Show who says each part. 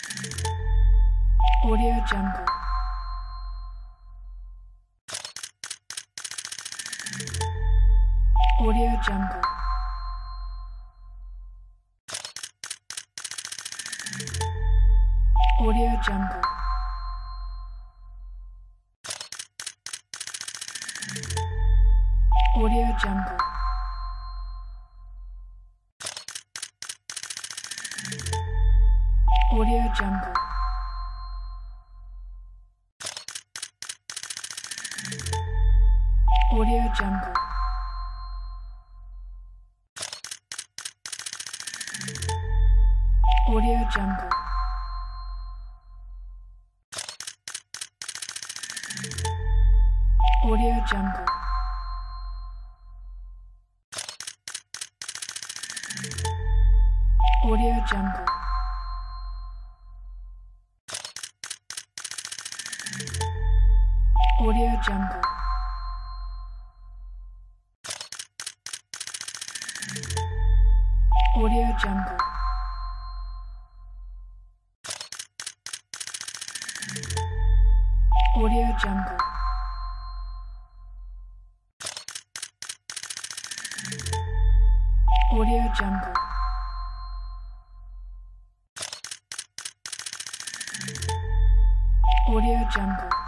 Speaker 1: Audio Jungle. Audio Jungle. Audio Jungle. Audio Jungle. Audio Jungle. Audio Jungle. Audio Jungle. Audio Jungle. Audio Jungle. Audio Jungle. Audio Jungle. Audio Jungle. Audio Jungle. Audio Jungle.